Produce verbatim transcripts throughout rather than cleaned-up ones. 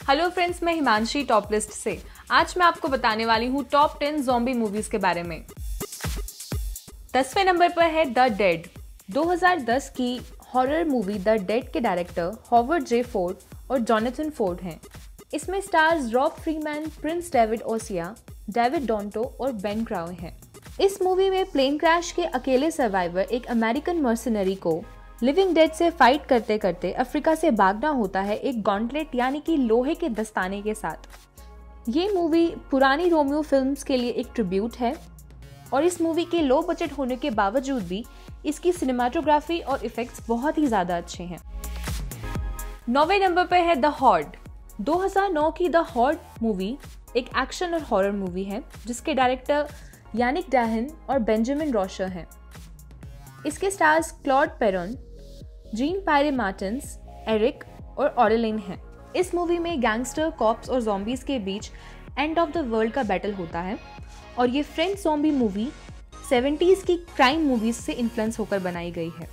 Hello friends, मैं Himanshi top list से। आज मैं आपको बताने वाली हूँ टॉप टेन ज़ॉम्बी मूवीज के बारे में। दसवें नंबर पर है द डेड। दो हज़ार दस की हॉरर मूवी द डेड के डायरेक्टर हॉवर्ड जे फोर्ड और जॉनथन फोर्ड हैं। इसमें stars Rob Freeman, Prince David Oseia, David Dontoh और बेन क्राउ हैं। इस मूवी में प्लेन क्रैश के अकेले सर्वाइवर एक अमेरिकन मर्सनरी को लिविंग डेड से फाइट करते करते अफ्रीका से भागना होता है एक गॉन्टलेट यानी कि लोहे के दस्ताने के साथ। ये मूवी पुरानी रोमियो फिल्म्स के लिए एक ट्रिब्यूट है और इस मूवी के लो बजट होने के बावजूद भी इसकी सिनेमाटोग्राफी और इफेक्ट्स बहुत ही ज़्यादा अच्छे हैं। नौवें नंबर पर है द हॉर्ड। दो हज़ार नौ की द हॉर्ड मूवी एक एक्शन और हॉरर मूवी है जिसके डायरेक्टर यानिक डाहन और बेंजामिन रॉशर हैं। इसके stars Claude Perron, Jean Pierre Martins, Eric और ऑरेलिन हैं। इस मूवी में गैंगस्टर, कॉप्स और ज़ॉम्बीज के बीच एंड ऑफ द वर्ल्ड का बैटल होता है और ये फ्रेंच ज़ॉम्बी मूवी सेवेंटीज़ की क्राइम मूवीज से इन्फ्लुएंस होकर बनाई गई है।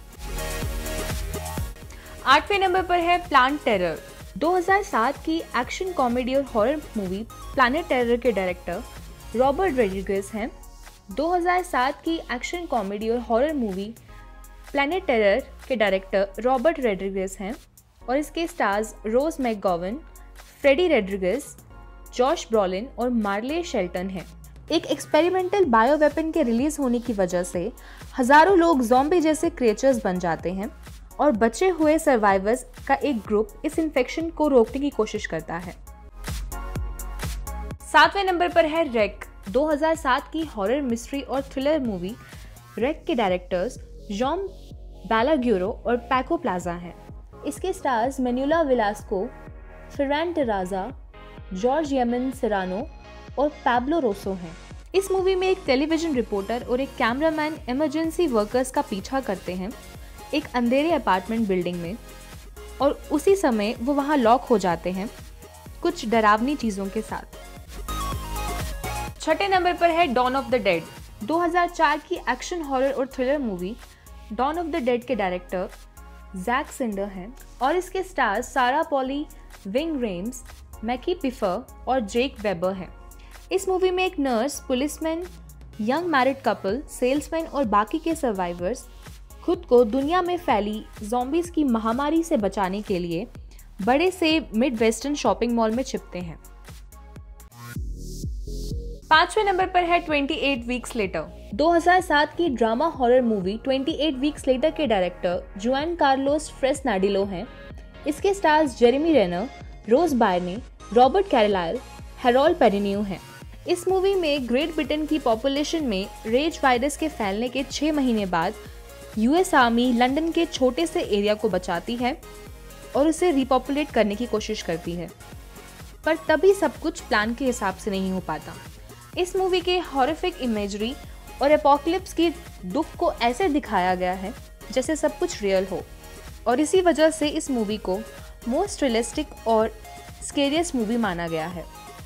आठवें नंबर पर है प्लांट टेरर। दो हज़ार सात की एक्शन, कॉमेडी और हॉरर मूवी प्लानेट टेरर के डायरेक्टर रॉबर्ट रोड्रिगेज हैं। दो हज़ार सात की एक्शन, कॉमेडी और हॉरर मूवी प्लैनेट टेरर के डायरेक्टर रॉबर्ट रोड्रिगेज हैं और इसके stars Rose McGowan, Freddy Rodriguez, Josh Brolin और मार्ले शेल्टन हैं। एक एक्सपेरिमेंटल बायो वेपन के रिलीज होने की वजह से हजारों लोग ज़ॉम्बी जैसे क्रिएचर्स बन जाते हैं और बचे हुए सर्वाइवर्स का एक ग्रुप इस इन्फेक्शन को रोकने की कोशिश करता है। सातवें नंबर पर है रेक। दो हज़ार सात की हॉरर, मिस्ट्री और थ्रिलर मूवी रेक के डायरेक्टर्स जॉन बालाग्यूरो और पैको प्लाजा हैं। इसके stars Manuela Velasco, Ferran Terraza, Jorge Yamam Serrano और पैब्लो रोसो हैं। इस मूवी में एक टेलीविजन रिपोर्टर और एक कैमरामैन इमरजेंसी वर्कर्स का पीछा करते हैं एक अंधेरे अपार्टमेंट बिल्डिंग में और उसी समय वो वहाँ लॉक हो जाते हैं कुछ डरावनी चीज़ों के साथ। छठे नंबर पर है डॉन ऑफ द डेड। दो हज़ार चार की एक्शन, हॉरर और thriller movie Dawn of the Dead के डायरेक्टर जैक सिंडर हैं और इसके stars Sarah Polley, Ving Rhames, Mekhi Phifer और जेक वेबर हैं। इस मूवी में एक nurse, policeman, young married couple, salesman और बाकी के सर्वाइवर्स खुद को दुनिया में फैली ज़ॉम्बीज की महामारी से बचाने के लिए बड़े से मिड वेस्टर्न शॉपिंग मॉल में छिपते हैं। पांचवें नंबर पर है अट्ठाईस वीक्स लेटर। दो हज़ार सात की ड्रामा हॉरर मूवी अट्ठाईस वीक्स लेटर के डायरेक्टर जुआन कार्लोस फ्रेसनाडिलो हैं। इसके stars Jeremy Renner, Rose Byrne, Robert Carlyle, Harold Perrineau हैं। इस मूवी में ग्रेट ब्रिटेन की पॉपुलेशन में रेज वायरस के फैलने के छः महीने बाद यूएस आर्मी लंदन के छोटे से एरिया को बचाती है और उसे रिपॉपुलेट करने की कोशिश करती है, पर तभी सब कुछ प्लान के हिसाब से नहीं हो पाता। इस मूवी के हॉरिफिक इमेजरी और एपोकलिप्स की दुख को ऐसे दिखाया गया है जैसे सब कुछ रियल हो और इसी वजह से इस मूवी को मोस्ट रियलिस्टिक और स्केरियस्ट मूवी माना गया है।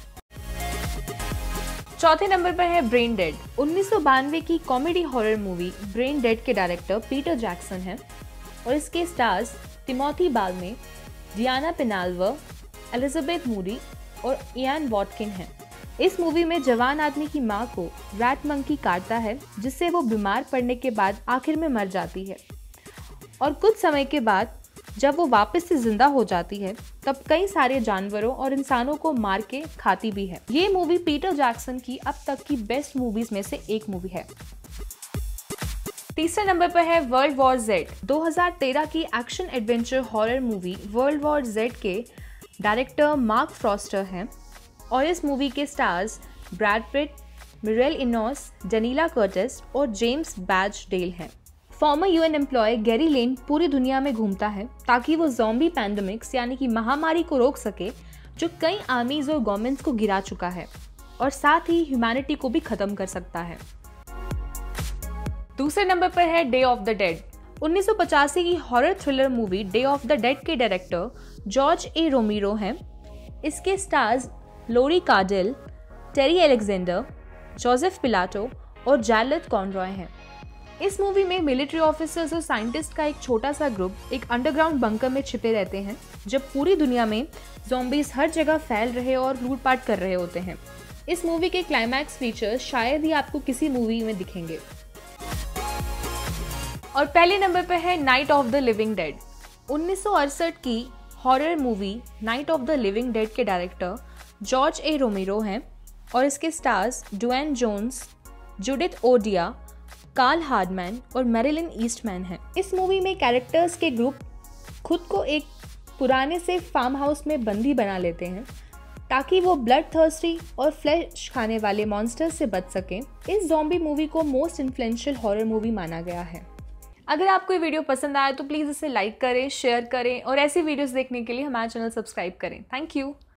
चौथे नंबर पर है ब्रेन डेड। उन्नीस सौ बानवे की comedy horror movie Brain Dead के डायरेक्टर पीटर जैक्सन हैं और इसके stars Timothy Balme, Diana Penalver, Elizabeth Moody और इयान वॉटकिन हैं। इस मूवी में जवान आदमी की मां को रैट मंकी काटता है जिससे वो बीमार पड़ने के बाद आखिर में मर जाती है और कुछ समय के बाद जब वो वापस से जिंदा हो जाती है तब कई सारे जानवरों और इंसानों को मार के खाती भी है। ये मूवी पीटर जैक्सन की अब तक की बेस्ट मूवीज में से एक मूवी है। तीसरे नंबर पर है वर्ल्ड वॉर जेड। दो हज़ार तेरह की action adventure horror movie World War Z के डायरेक्टर मार्क फ्रॉस्टर हैं और इस मूवी के stars Brad Pitt, Mireille Enos, Daniella Kertesz और जेम्स बैज डेल हैं। Former UN employee Gary Lane पूरी दुनिया में घूमता है ताकि वो ज़ॉम्बी पैंडेमिक्स यानी कि महामारी को रोक सके जो कई आर्मीज और गवर्नमेंट्स को गिरा चुका है और साथ ही ह्यूमैनिटी को भी खत्म कर सकता है। दूसरे नंबर पर है डे ऑफ द डेड। उन्नीस सौ पचासी की horror thriller movie Day of the Dead के डायरेक्टर जॉर्ज ए रोमेरो हैं। इसके stars Lori Cardille, Terry Alexander, Joseph Pilato और जैरलेट कॉनरॉय हैं। इस मूवी में मिलिट्री ऑफिसर्स और साइंटिस्ट का एक छोटा सा ग्रुप एक अंडरग्राउंड बंकर में छिपे रहते हैं जब पूरी दुनिया में ज़ॉम्बीज हर जगह फैल रहे और लूटपाट कर रहे होते हैं। इस मूवी के क्लाइमैक्स फीचर्स शायद ही आपको किसी मूवी में दिखेंगे। और पहले नंबर पर है Night of the Living Dead. उन्नीस सौ अड़सठ की horror movie Night of the Living Dead के डायरेक्टर जॉर्ज ए रोमेरो हैं और इसके stars Duane Jones, Judith O'Dea, Karl Hardman और मैरिलिन ईस्टमैन हैं। इस मूवी में कैरेक्टर्स के ग्रुप खुद को एक पुराने से फार्म हाउस में बंदी बना लेते हैं ताकि वो ब्लड थर्स्टी और फ्लैश खाने वाले मॉन्स्टर्स से बच सकें। इस ज़ॉम्बी मूवी को मोस्ट इन्फ्लुएंशियल हॉरर मूवी माना गया है। अगर आपको ये वीडियो पसंद आया तो प्लीज़ इसे लाइक करें, शेयर करें और ऐसी वीडियोस देखने के लिए हमारा चैनल सब्सक्राइब करें। Thank you.